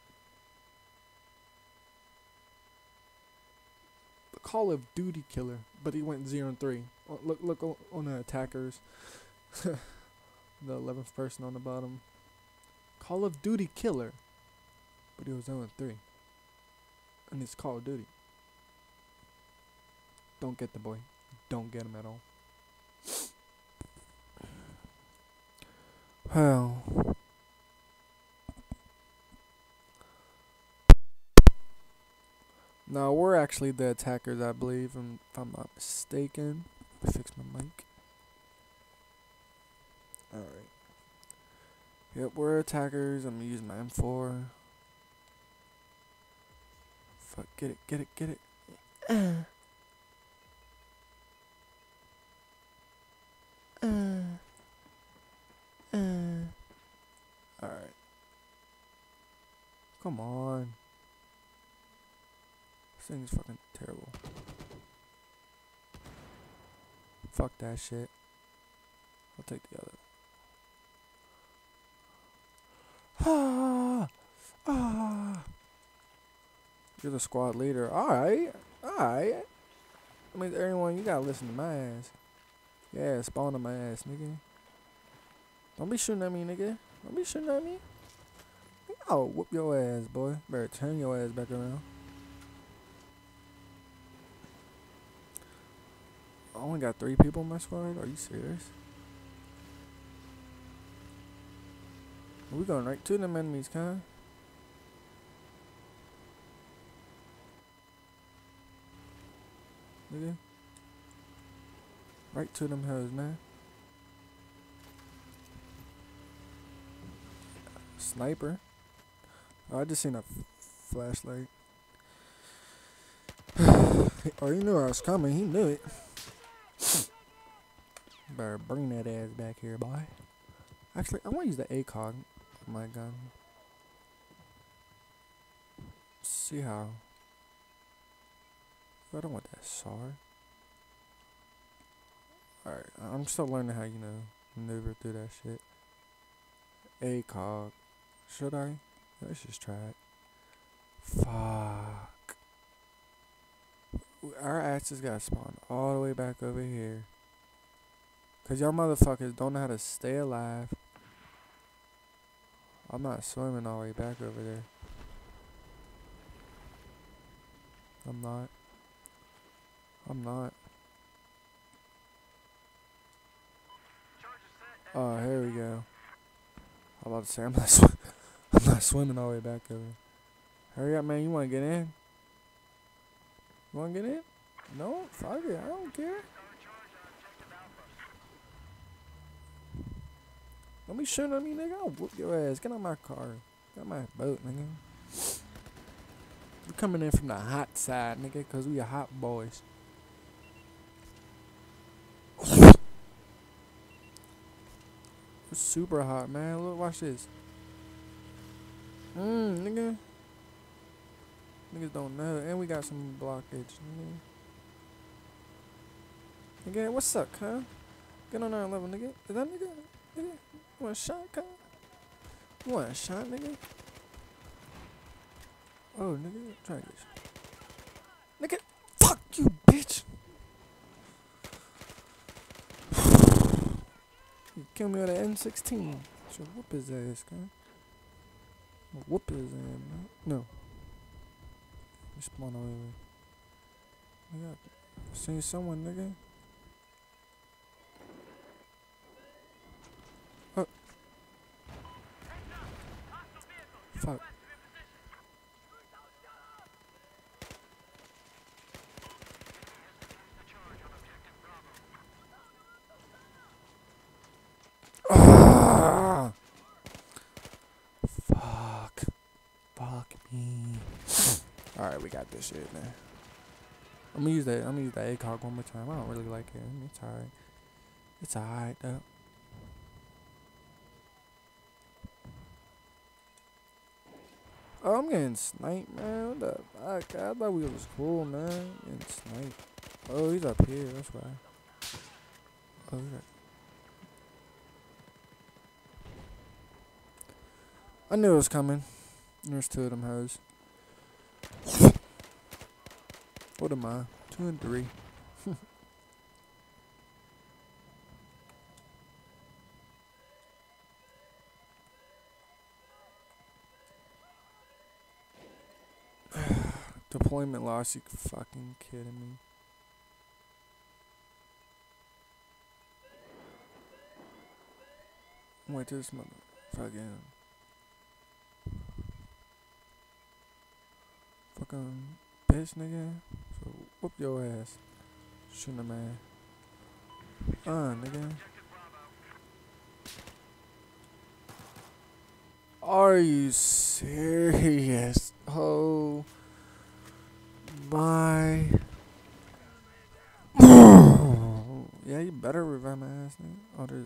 The Call of Duty killer, but he went 0-3. Look on the attackers. The 11th person on the bottom. Call of Duty killer, but he was 0-3. And it's Call of Duty. Don't get the boy. Don't get him at all. Well, no, we're actually the attackers, I believe, if I'm not mistaken. Let me fix my mic. Alright. Yep, we're attackers. I'm gonna use my M4. Fuck, get it. Alright. Come on. This thing's fucking terrible. Fuck that shit. I'll take the other. You're the squad leader. Alright. I mean, everyone, you gotta listen to my ass. Yeah, spawn on my ass, nigga. Don't be shooting at me, nigga. Don't be shooting at me. I'll whoop your ass, boy. Better turn your ass back around. I only got 3 people in my squad? Are you serious? We going right to them enemies, kind. Nigga. Right to them hoes, man. Sniper. Oh, I just seen a flashlight. Oh, he knew I was coming. He knew it. Better bring that ass back here, boy. Actually, I want to use the ACOG on my gun. See how. I don't want that SAR. Alright, I'm still learning how, maneuver through that shit. ACOG. Should I? Let's just try it. Fuck. Our asses got spawned all the way back over here. Cause y'all motherfuckers don't know how to stay alive. I'm not swimming all the way back over there. I'm not. Oh, here we go. I'm about to say I'm not swimming all the way back over. Hurry up, man. You wanna get in? You wanna get in? No? Fuck it. I don't care. Don't be shooting at me, nigga. I'll whoop your ass. Get on my car. Get on my boat, nigga. We coming in from the hot side, nigga, cause we are hot boys. We're super hot, man. Look, watch this. Nigga. Niggas don't know. And we got some blockage, nigga. Nigga, what's up, huh? Get on our level, nigga. Is that nigga? Nigga? You want a shot, huh? You want a shot, nigga? Oh, nigga. Try to get shot. Nigga, fuck you, bitch. You kill me with an M16. Should whoop his ass, huh? Whoop his ass, man. No. You spawn over here. Nigga, seen someone, nigga. Alright, we got this shit, man. I'm gonna use that ACOG one more time. I don't really like it. It's alright. It's alright though. Oh, I'm getting sniped, man. What the fuck? I thought we was cool, man. Getting sniped. Oh, he's up here. That's why. Oh, yeah. I knew it was coming. There's two of them hoes. What am I? 2 and 3. Deployment loss, you fucking kidding me? Wait, this motherfucking fucking bitch, nigga. So whoop your ass, shooting a man. Nigga. Are you serious? Oh my. Yeah, you better revive my ass, nigga. Oh, there's.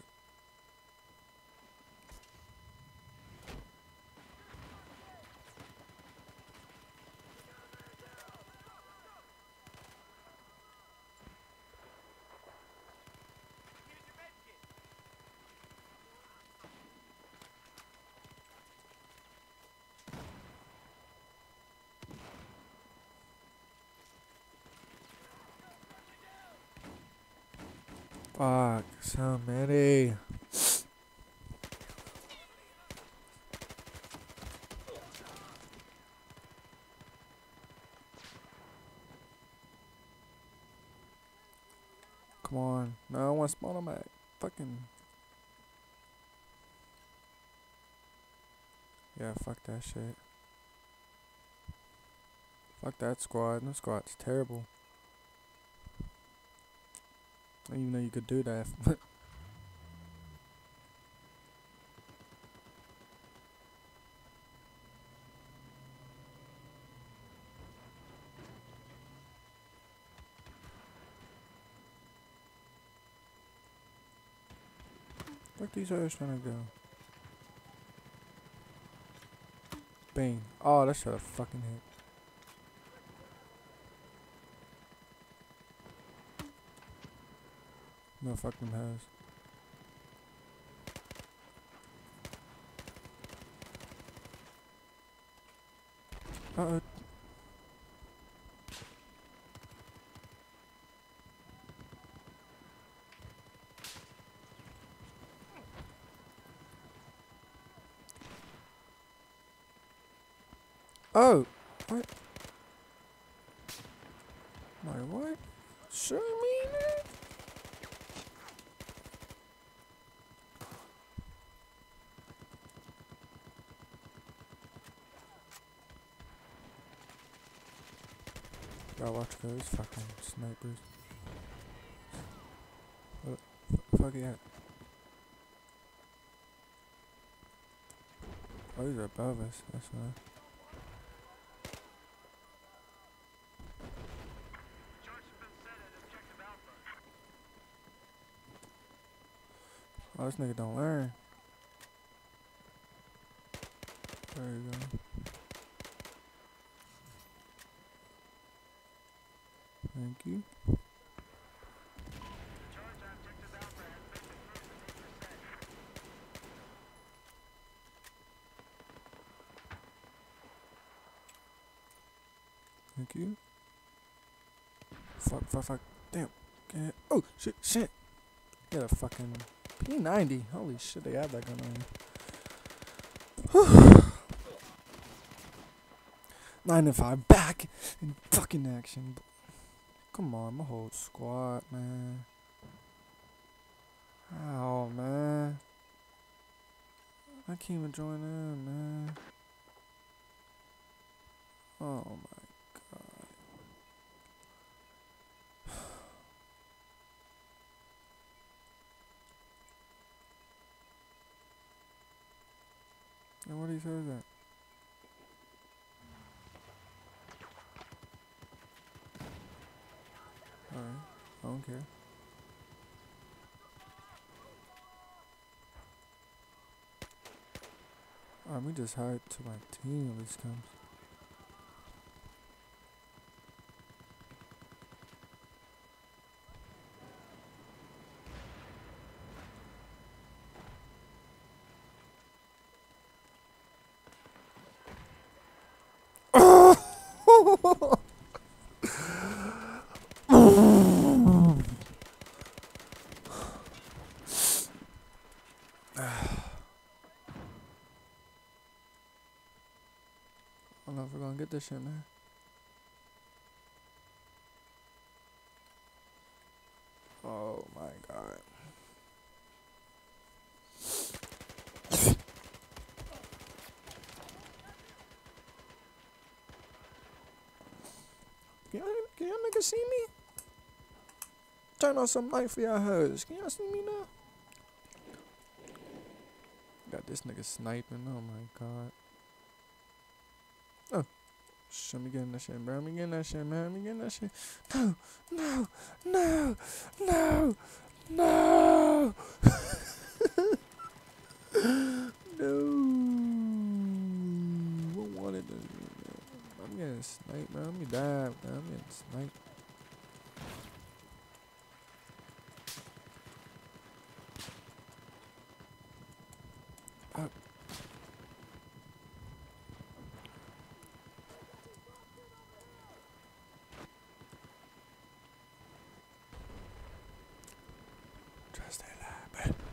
Fuck, so many. Come on. No, I want to spawn on my fucking. Yeah, fuck that shit. Fuck that squad. That squad's terrible. I didn't even know you could do that. Where these others trying to go? Bang. Oh, that should have fucking hit. No, fuck them hoes. Uh-oh. Oh! What? My what? Show me that? Gotta watch those fucking snipers. What the fuck yeah? Oh, these are above us, that's why. Oh, this nigga don't learn. There you go. Thank you. Thank you. Fuck. Damn. Okay. Oh, shit. Get a fucking P90. Holy shit, they had that gun on you. 9 and 5. Back in fucking action. Come on, my whole squad, man. Ow, man. I can't even join in, man. Oh my god. And what he says that? don't care. Alright, we just hide till my team at least comes. I don't know if we're gonna get this shit, man. Oh my god. Can y'all niggas see me? Turn on some light for y'all hoes. Can y'all see me now? Got this nigga sniping. Oh my god. Oh. Show me getting that shit, bro. Me getting that shit, man. Me getting that shit. No, no, no, no, no. No. I wanted to. I'm getting sniped, bro. I'm gonna die, bro. I'm getting sniped. Oh. Try to stay alive, bro.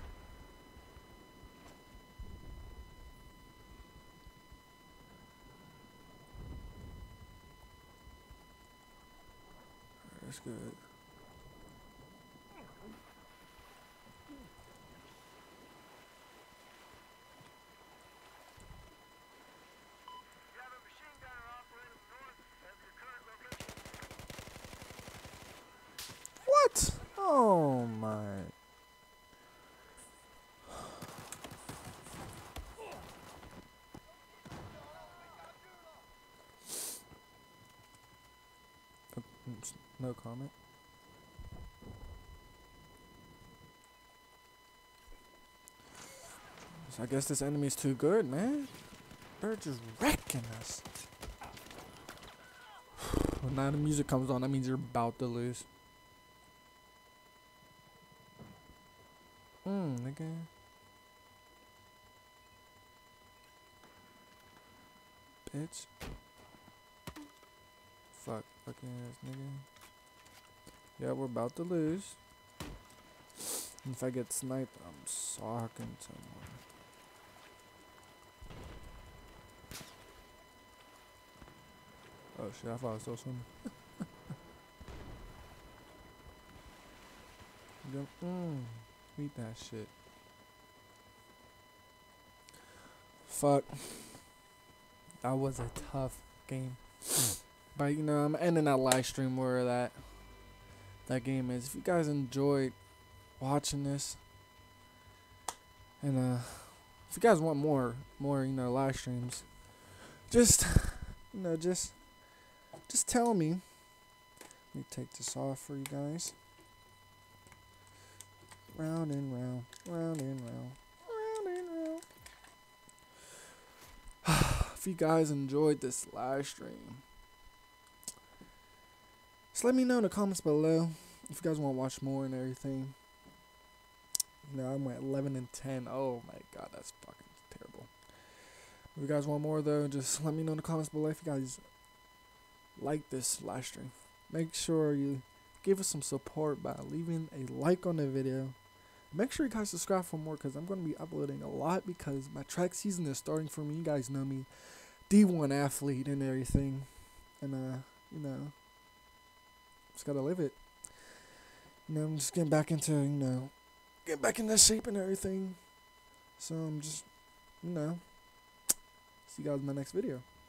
That's good. What? Oh my. No comment. So I guess this enemy's too good, man. They're just wrecking us. When now the music comes on, that means you're about to lose. Nigga. Bitch. Fuck. Fucking ass nigga. Yeah, we're about to lose. And if I get sniped, I'm socking someone. Oh shit, I thought I was still swimming. Eat that shit. Fuck. That was a tough game. But you know, I'm ending that live stream where that game is. If you guys enjoyed watching this, and if you guys want more you know, live streams, just you know, just tell me. Let me take this off for you guys. Round and round, round and round, round and round. If you guys enjoyed this live stream, just let me know in the comments below if you guys want to watch more and everything. You know, I'm at 11 and 10. Oh my god, that's fucking terrible. If you guys want more though, just let me know in the comments below. If you guys like this live stream, make sure you give us some support by leaving a like on the video. Make sure you guys subscribe for more, because I'm going to be uploading a lot, because my track season is starting for me. You guys know me, D1 athlete and everything, and you know, just gotta live it. You know, I'm just getting back into, you know, getting back into shape and everything. So I'm just, you know, see you guys in my next video.